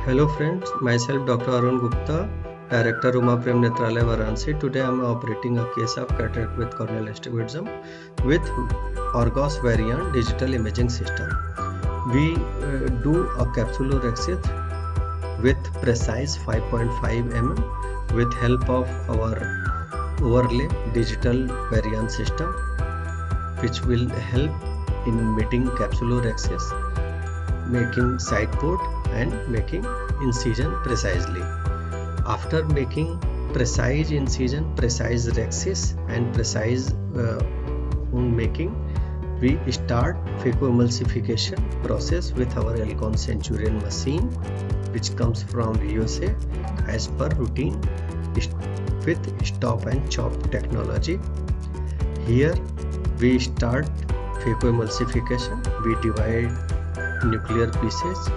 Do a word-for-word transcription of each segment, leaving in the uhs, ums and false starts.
Hello friends, myself Doctor Arun Gupta, Director Uma Prem Netralaya Varanasi. Today I am operating a case of cataract with corneal astigmatism with Argos variant digital imaging system. We uh, do a capsulorhexis with precise five point five millimeters with help of our overlay digital variant system, which will help in meeting capsulorhexis, making side port and making incision precisely. After making precise incision, precise rhexis and precise uh, making, we start phacoemulsification process with our Alcon Centurion machine, which comes from U S A as per routine with stop and chop technology. Here we start phacoemulsification. We divide nuclear pieces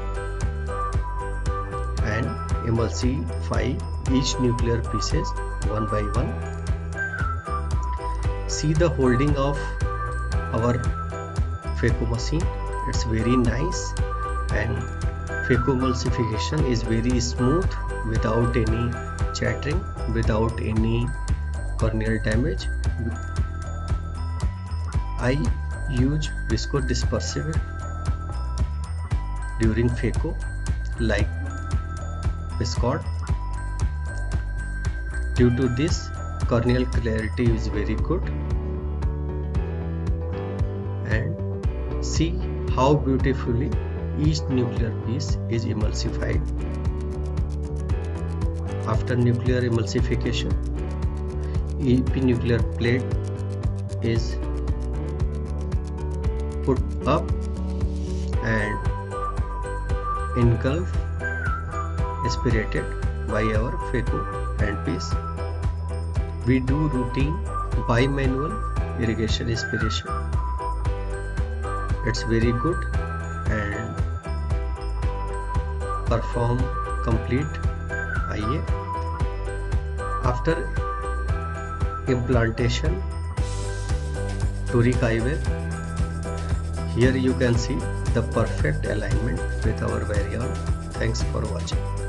and emulsify each nuclear pieces one by one. See the holding of our phaco machine, it's very nice, and phacoemulsification is very smooth without any chattering, without any corneal damage. I use viscodispersive during phaco like Viscod. Due to this, corneal clarity is very good, and see how beautifully each nuclear piece is emulsified. After nuclear emulsification, epinuclear plate is put up and engulfed, aspirated by our phaco handpiece. We do routine bimanual irrigation aspiration. It's very good and perform complete I A. After implantation toric IOL, here you can see the perfect alignment with our variant. Thanks for watching.